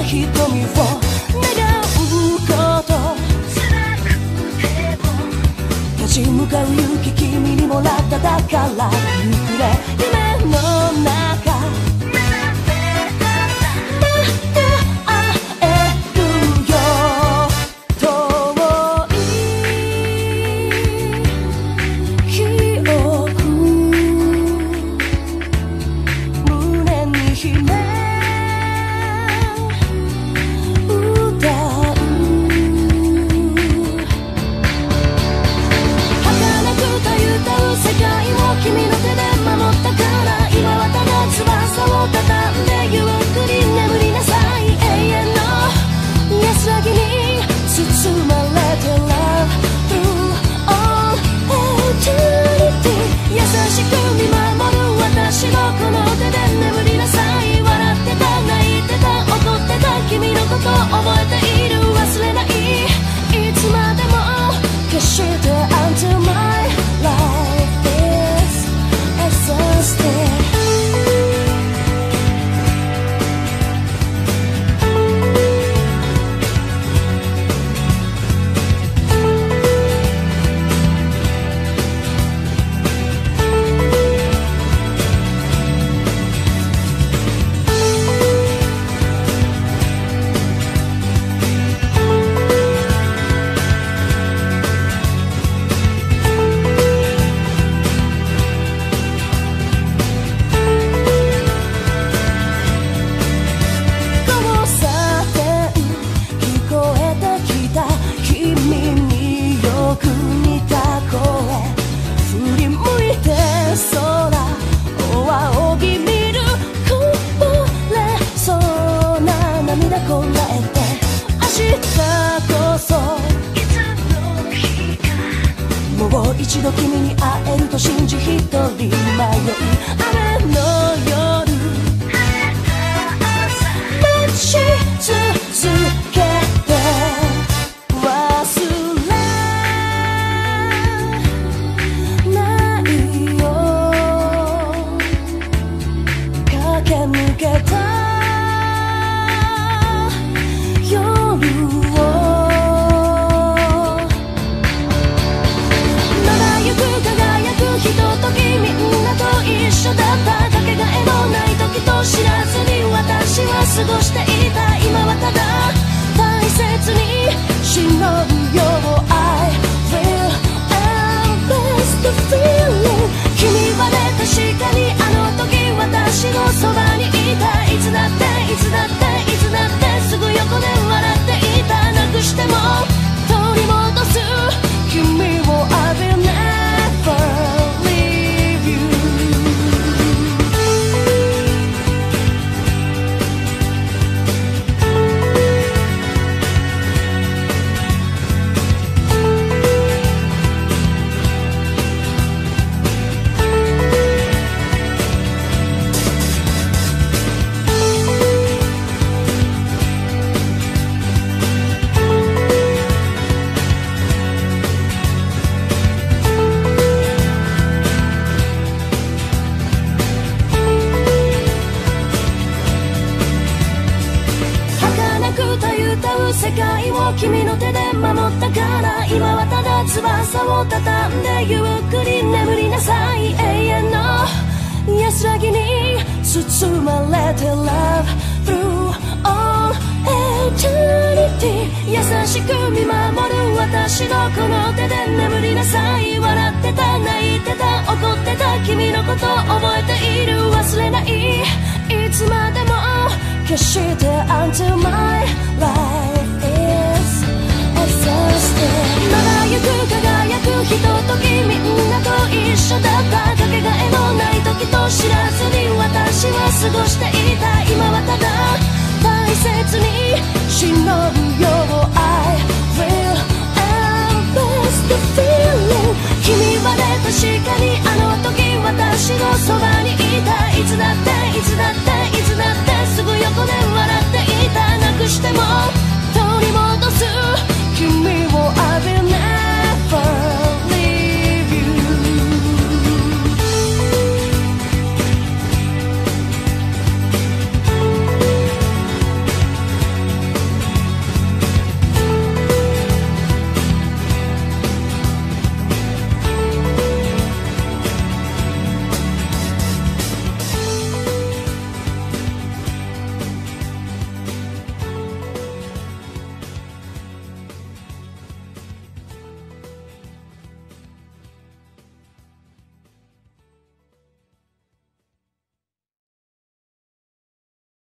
瞳を願うこと立ち向かう勇気君にもらっただからゆっくり夢の中一度君に会えると信じ一人迷い雨の夜待ち続けて忘れないよ駆け抜けた過ごしていた今はただ大切に忍ぶよ I will embrace the feeling 君はね確かにあの時私のそばにいたいつだっていつだっていつだってすぐ横で笑っていたなくしても取り戻す君を I will never leave you世界を君の手で守ったから今はただ翼を畳んでゆっくり眠りなさい永遠の安らぎに包まれて Love through all eternity 優しく見守る私のこの手で眠りなさい笑ってた泣いてた怒ってた君のこと覚えている忘れないいつまでも決して Until my life is exhausted まだゆく輝くひとときみんなと一緒だったかけがえのない時と知らずに私は過ごしていた今はただ大切に忍ぶよ I will embrace the feeling 君はね確かにあの時私のそばにいたいつだっていつだって